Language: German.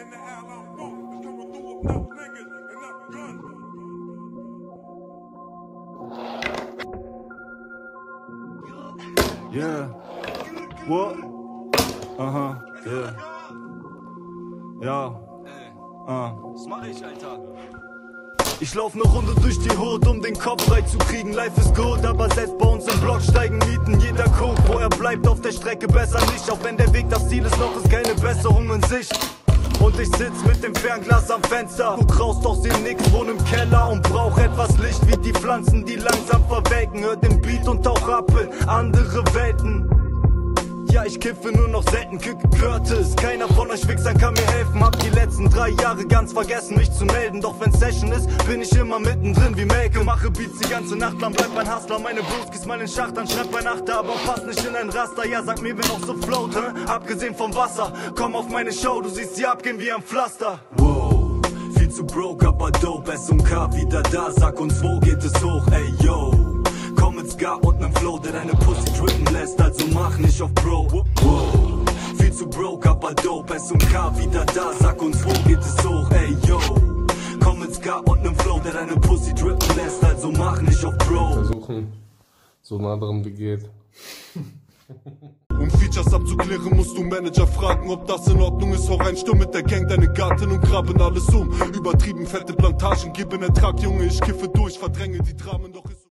Yeah. What? Aha. Yeah. Ja. Was mach ich, Alter? Ich lauf ne Runde durch die Hut, um den Kopf frei zu kriegen. Life ist gut, aber selbst bei uns im Block steigen Mieten. Jeder guckt, wo er bleibt auf der Strecke, besser nicht. Auch wenn der Weg das Ziel ist, noch ist keine Besserung in Sicht. Und ich sitz mit dem Fernglas am Fenster. Guck raus, doch seh nix, wohn im Keller und brauch etwas Licht. Wie die Pflanzen, die langsam verwelken. Hör den Beat und tauch ab in andere Welten. Ja, ich kiffe nur noch selten, Curtis. Keiner von euch Wichsern kann mir helfen. Hab die letzten 3 Jahre ganz vergessen, mich zu melden. Doch wenn Session ist, bin ich immer mittendrin wie Malcolm. Mache Beats die ganze Nacht lang, bleib mein Hustler. Meine Broskis mal in Schacht, dann schreibt mein Achter, aber passt nicht in ein Raster. Ja, sag mir, wer noch so float, abgesehen vom Wasser. Komm auf meine Show, du siehst sie abgehen wie am Pflaster. Wow, viel zu broke, aber dope. S&K wieder da, sag uns, wo geht es hoch, ey yo. Komm mit Ska und nem Flow, der deine Pussy drippen lässt, also mach nicht auf Bro. Wow, viel zu broke, aber dope. S&K wieder da, sag uns, wo geht es hoch, ey yo. Komm mit Ska und nem Flow, der deine Pussy drippen lässt, also mach nicht auf Bro. Versuchen, so nah dran wie geht. Um Features abzuklären, musst du Manager fragen, ob das in Ordnung ist. Hau rein, stürm mit der Gang deinen Garten und graben alles um. Übertrieben fette Plantagen, gib in Ertrag, Junge, ich kiffe durch, verdränge die Dramen, doch ist